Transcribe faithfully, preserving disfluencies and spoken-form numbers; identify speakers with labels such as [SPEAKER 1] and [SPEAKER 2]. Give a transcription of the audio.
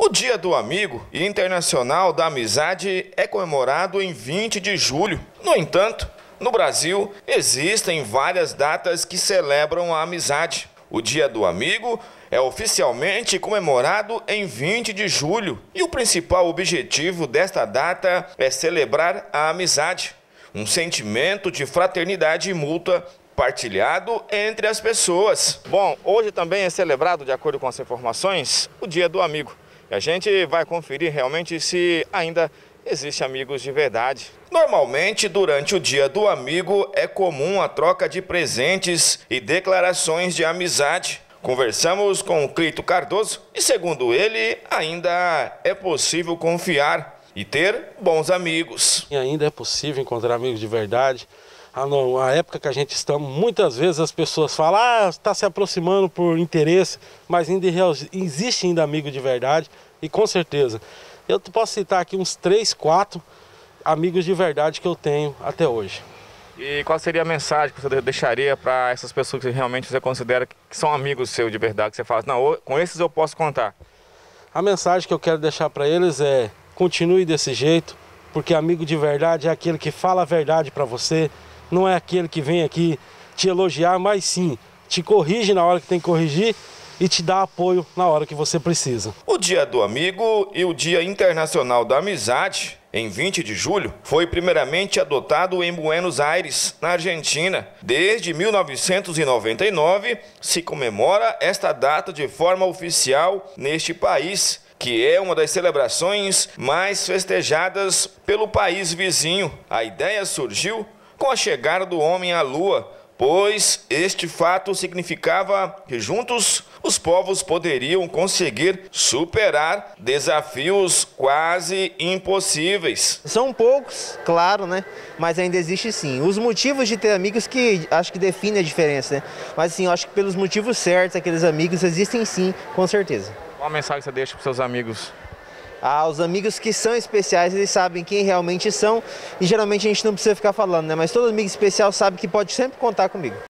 [SPEAKER 1] O Dia do Amigo e Internacional da Amizade é comemorado em vinte de julho. No entanto, no Brasil, existem várias datas que celebram a amizade. O Dia do Amigo é oficialmente comemorado em vinte de julho e o principal objetivo desta data é celebrar a amizade, um sentimento de fraternidade mútua partilhado entre as pessoas. Bom, hoje também é celebrado, de acordo com as informações, o Dia do Amigo. E a gente vai conferir realmente se ainda existem amigos de verdade. Normalmente, durante o Dia do Amigo, é comum a troca de presentes e declarações de amizade. Conversamos com o Clito Cardoso e, segundo ele, ainda é possível confiar e ter bons amigos.
[SPEAKER 2] E ainda é possível encontrar amigos de verdade. Ah, não, a época que a gente está, muitas vezes as pessoas falam, ah, está se aproximando por interesse, mas ainda existe ainda amigo de verdade e com certeza. Eu posso citar aqui uns três, quatro amigos de verdade que eu tenho até hoje.
[SPEAKER 1] E qual seria a mensagem que você deixaria para essas pessoas que realmente você considera que são amigos seus de verdade? Que você fala, não, com esses eu posso contar.
[SPEAKER 2] A mensagem que eu quero deixar para eles é, continue desse jeito, porque amigo de verdade é aquele que fala a verdade para você, não é aquele que vem aqui te elogiar, mas sim, te corrige na hora que tem que corrigir e te dá apoio na hora que você precisa.
[SPEAKER 1] O Dia do Amigo e o Dia Internacional da Amizade, em vinte de julho, foi primeiramente adotado em Buenos Aires, na Argentina. Desde mil novecentos e noventa e nove, se comemora esta data de forma oficial neste país, que é uma das celebrações mais festejadas pelo país vizinho. A ideia surgiu com a chegada do homem à Lua, pois este fato significava que juntos os povos poderiam conseguir superar desafios quase impossíveis.
[SPEAKER 3] São poucos, claro, né? Mas ainda existe sim. Os motivos de ter amigos que acho que definem a diferença, né? Mas assim, eu acho que pelos motivos certos, aqueles amigos existem sim, com certeza.
[SPEAKER 1] Qual a mensagem você deixa para os seus amigos?
[SPEAKER 3] Ah, os amigos que são especiais, eles sabem quem realmente são e geralmente a gente não precisa ficar falando, né? Mas todo amigo especial sabe que pode sempre contar comigo.